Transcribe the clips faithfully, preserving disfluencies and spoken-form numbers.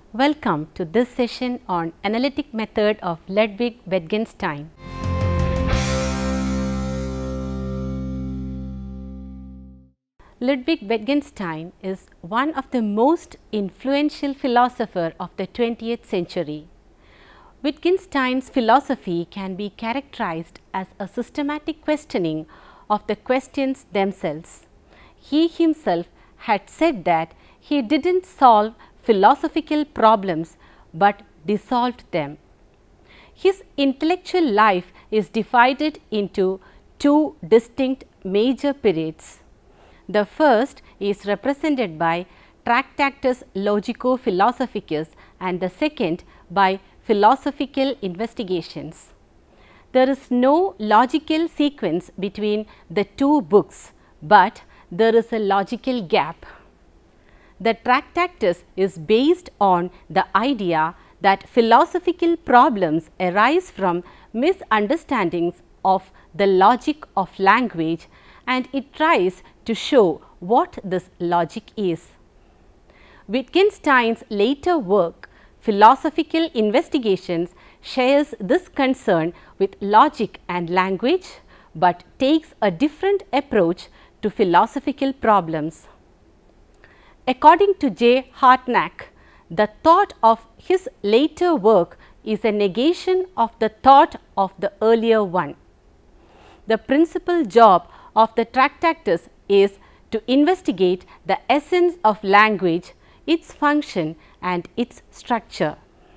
Welcome to this session on analytic method of Ludwig Wittgenstein. Ludwig Wittgenstein is one of the most influential philosophers of the twentieth century. Wittgenstein's philosophy can be characterized as a systematic questioning of the questions themselves. He himself had said that he didn't solve philosophical problems but dissolved them. His intellectual life is divided into two distinct major periods. The first is represented by Tractatus Logico-Philosophicus and the second by Philosophical Investigations. There is no logical sequence between the two books, but there is a logical gap. The Tractatus is based on the idea that philosophical problems arise from misunderstandings of the logic of language, and it tries to show what this logic is. Wittgenstein's later work, Philosophical Investigations, shares this concern with logic and language, but takes a different approach to philosophical problems. According to J. Hartnack, the thought of his later work is a negation of the thought of the earlier one. The principal job of the Tractatus is to investigate the essence of language, its function and its structure.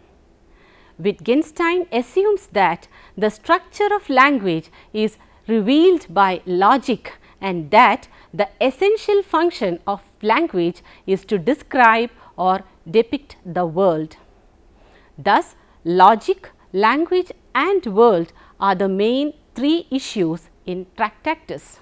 Wittgenstein assumes that the structure of language is revealed by logic and that the essential function of language is to describe or depict the world. Thus, logic, language and world are the main three issues in Tractatus.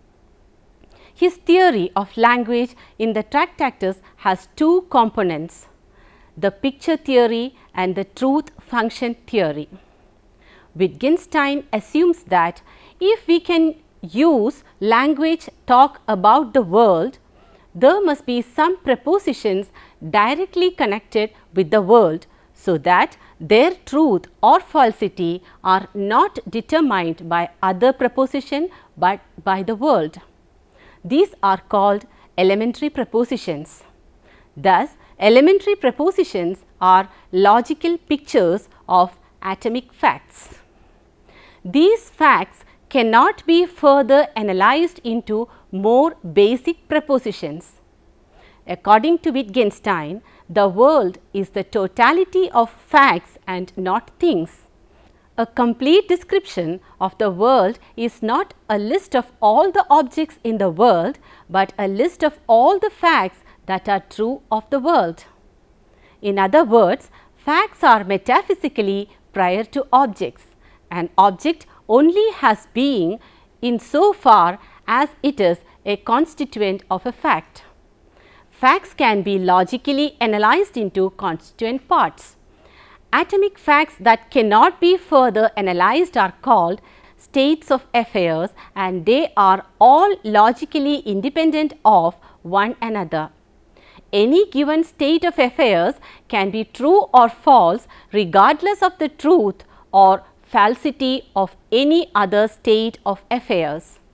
His theory of language in the Tractatus has two components, the picture theory and the truth function theory. Wittgenstein assumes that if we can use language talk about the world, there must be some prepositions directly connected with the world, so that their truth or falsity are not determined by other preposition but by the world. These are called elementary prepositions. Thus, elementary prepositions are logical pictures of atomic facts. These facts cannot be further analyzed into more basic prepositions. According to Wittgenstein, the world is the totality of facts and not things. A complete description of the world is not a list of all the objects in the world, but a list of all the facts that are true of the world. In other words, facts are metaphysically prior to objects. An object only has being in so far as it is a constituent of a fact. Facts can be logically analyzed into constituent parts. Atomic facts that cannot be further analyzed are called states of affairs, and they are all logically independent of one another. Any given state of affairs can be true or false regardless of the truth or falsity of any other state of affairs.